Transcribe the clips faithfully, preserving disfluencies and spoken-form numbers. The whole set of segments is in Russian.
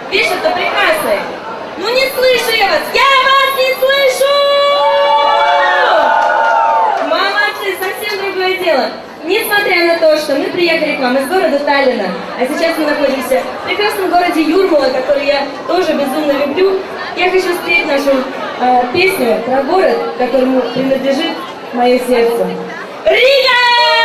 вешаться приказы. Ну не слышу я вас! Я вас не слышу! Молодцы, совсем другое дело. Несмотря на то, что мы приехали к вам из города Таллина, а сейчас мы находимся в прекрасном городе Юрмала, который я тоже безумно люблю, я хочу спеть нашу э, песню про город, которому принадлежит мое сердце. Рига!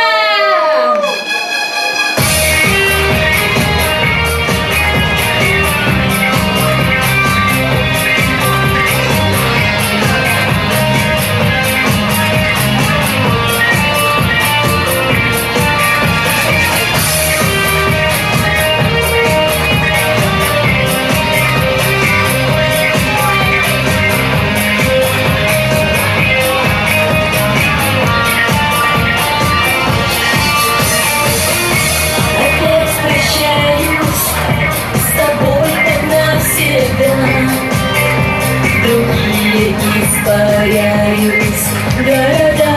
Испаряюсь города,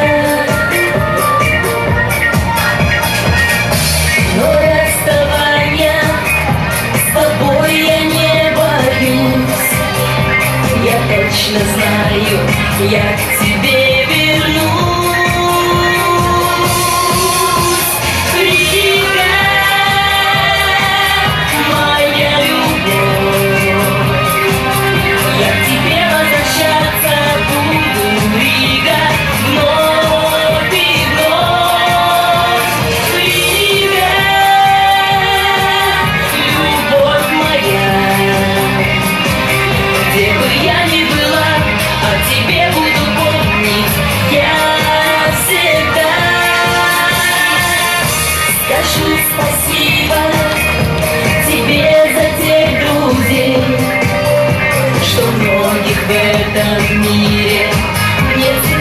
но расставания с тобой я не боюсь. Я точно знаю, я к тебе вернусь. Рига, моя любовь, я к тебе возвращаться буду. Рига, вновь и вновь. Рига, любовь моя, где бы я ни была, о тебе буду помнить я всегда. Скажу спасибо тебе за тех друзей, что многих в этом мире нет.